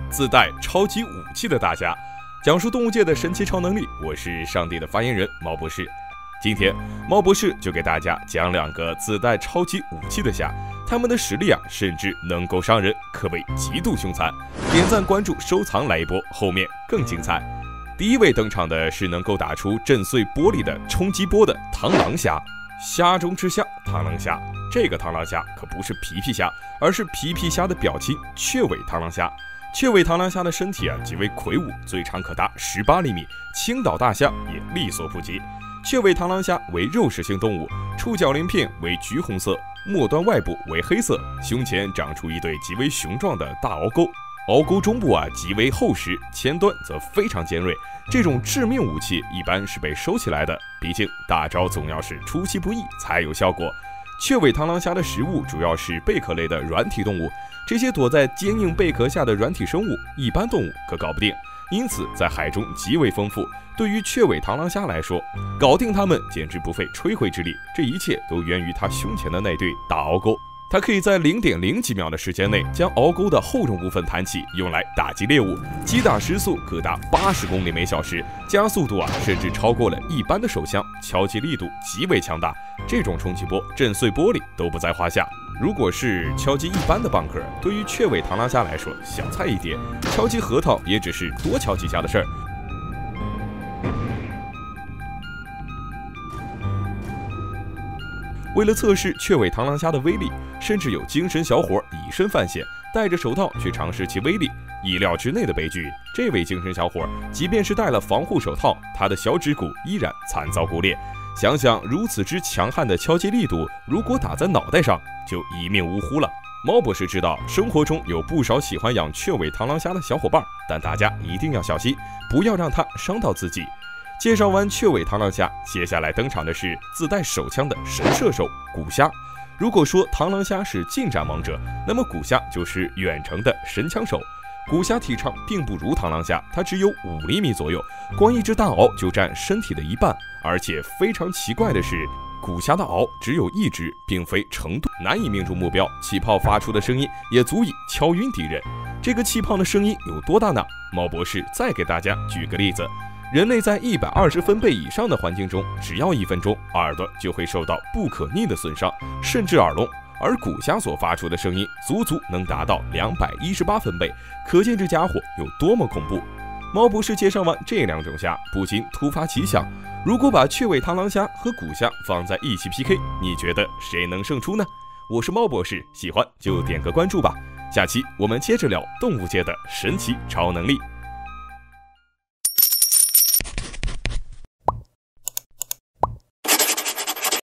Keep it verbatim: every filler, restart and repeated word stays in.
自带超级武器的大侠，讲述动物界的神奇超能力。我是上帝的发言人猫博士。今天猫博士就给大家讲两个自带超级武器的侠，他们的实力啊，甚至能够伤人，可谓极度凶残。点赞、关注、收藏来一波，后面更精彩。第一位登场的是能够打出震碎玻璃的冲击波的螳螂侠。虾中之虾，螳螂虾。这个螳螂虾可不是皮皮虾，而是皮皮虾的表亲雀尾螳螂虾。雀尾螳螂虾的身体啊极为魁梧，最长可达十八厘米，倾倒大虾也力所不及。雀尾螳螂虾为肉食性动物，触角鳞片为橘红色，末端外部为黑色，胸前长出一对极为雄壮的大鳌钩，鳌钩中部啊极为厚实，前端则非常尖锐。这种致命武器一般是被收起来的，毕竟大招总要是出其不意才有效果。雀尾螳螂虾的食物主要是贝壳类的软体动物，这些躲在坚硬贝壳下的软体生物，一般动物可搞不定，因此在海中极为丰富。对于雀尾螳螂虾来说，搞定它们简直不费吹灰之力，这一切都源于它胸前的那对大鳌钩。它可以在零点零几秒的时间内将鳌钩的厚重部分弹起，用来打击猎物，击打时速可达八十公里每小时，加速度啊甚至超过了一般的手枪，敲击力度极为强大。这种冲击波震碎玻璃都不在话下。如果是敲击一般的蚌壳，对于雀尾螳螂虾来说小菜一碟，敲击核桃也只是多敲几下的事儿。为了测试雀尾螳螂虾的威力，甚至有精神小伙以身犯险，戴着手套去尝试其威力。意料之内的悲剧，这位精神小伙即便是戴了防护手套，他的小指骨依然惨遭骨裂。想想如此之强悍的敲击力度，如果打在脑袋上，就一命呜呼了。猫博士知道生活中有不少喜欢养雀尾螳螂虾的小伙伴，但大家一定要小心，不要让它伤到自己。介绍完雀尾螳螂虾，接下来登场的是自带手枪的神射手古虾。如果说螳螂虾是近战王者，那么古虾就是远程的神枪手。古虾体长并不如螳螂虾，它只有五厘米左右，光一只大鳌就占身体的一半。而且非常奇怪的是，古虾的鳌只有一只，并非程度难以命中目标，气泡发出的声音也足以敲晕敌人。这个气泡的声音有多大呢？猫博士再给大家举个例子。人类在一百二十分贝以上的环境中，只要一分钟，耳朵就会受到不可逆的损伤，甚至耳聋。而古虾所发出的声音足足能达到两百一十八分贝，可见这家伙有多么恐怖。猫博士介绍完这两种虾，不禁突发奇想：如果把雀尾螳螂虾和古虾放在一起 P K， 你觉得谁能胜出呢？我是猫博士，喜欢就点个关注吧。下期我们接着聊动物界的神奇超能力。